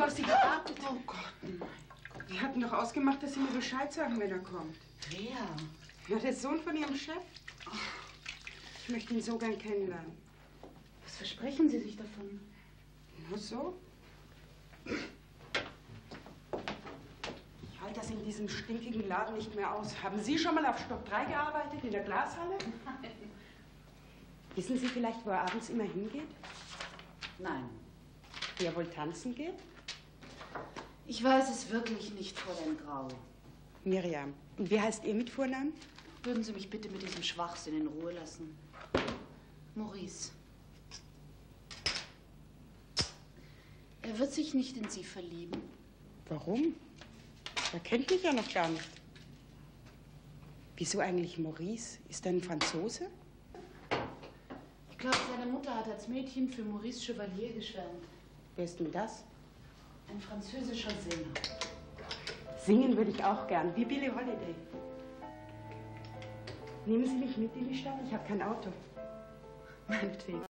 was sie gewartet hat. Oh Gott, nein. Wir hatten doch ausgemacht, dass Sie mir Bescheid sagen, wenn er kommt. Wer? Ja, der Sohn von Ihrem Chef. Ich möchte ihn so gern kennenlernen. Was versprechen Sie sich davon? Nur so? Ich halte das in diesem stinkigen Laden nicht mehr aus. Haben Sie schon mal auf Stock 3 gearbeitet, in der Glashalle? Nein. Wissen Sie vielleicht, wo er abends immer hingeht? Nein. Wie er wohl tanzen geht? Ich weiß es wirklich nicht, Fräulein Grau. Miriam. Und wie heißt Ihr Mitvornamen? Würden Sie mich bitte mit diesem Schwachsinn in Ruhe lassen? Maurice. Er wird sich nicht in Sie verlieben. Warum? Er kennt mich ja noch gar nicht. Wieso eigentlich Maurice? Ist er ein Franzose? Ich glaube, seine Mutter hat als Mädchen für Maurice Chevalier geschwärmt. Wer ist denn das? Ein französischer Sänger. Singen würde ich auch gern, wie Billie Holiday. Nehmen Sie mich mit in die Stadt? Ich habe kein Auto. Meinetwegen.